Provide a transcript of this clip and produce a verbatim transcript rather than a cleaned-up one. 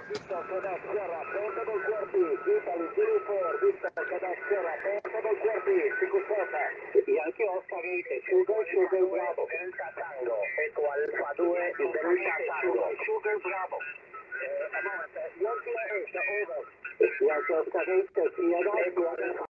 Vista Cadasserra, porta del quarti, Italy zero four, Vista Cadasserra, porta del quarti, Sicusota, Yankee Oscar eight, Sugar, Sugar Bravo, Delta Tango, Eco Alfa due, Delta Tango, Sugar Bravo. Eh, a moment, Yankee eight, over. Yankee Oscar eight, Sierra, Eco Alfa